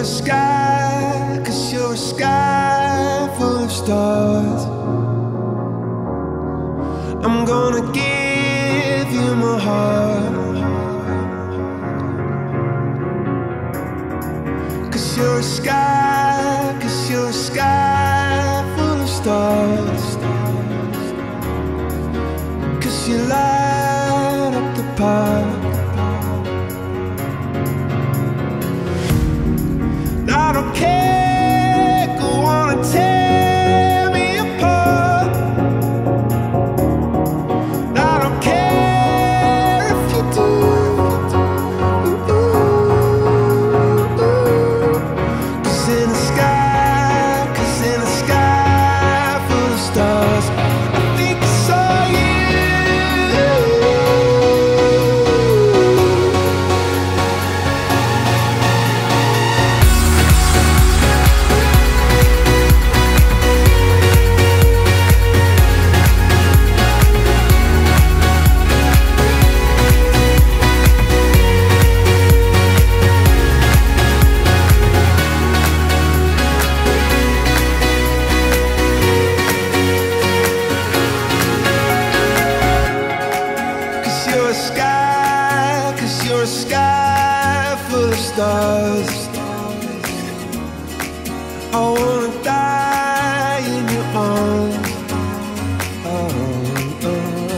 sky, 'cause you're a sky full of stars. I'm gonna give you my heart, 'cause you're a sky, 'cause you're a sky full of stars. 'Cause you light up the park. I don't care, go on and tear me apart. I don't care if you do. 'Cause in the sky, 'cause in the sky full of stars, I think I saw you. You're a sky, 'cause you're a sky full of stars. I wanna die in your arms. Oh, oh.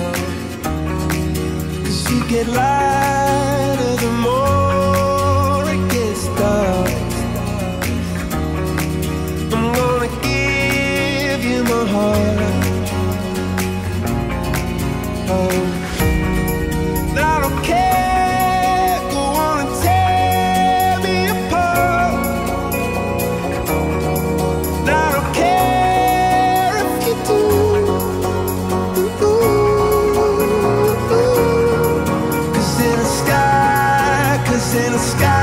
'Cause you get lighter the more it gets dark. I'm gonna give you my heart. Oh, I don't care, go on and tear me apart. I don't care if you do. 'Cause in the sky, 'cause in the sky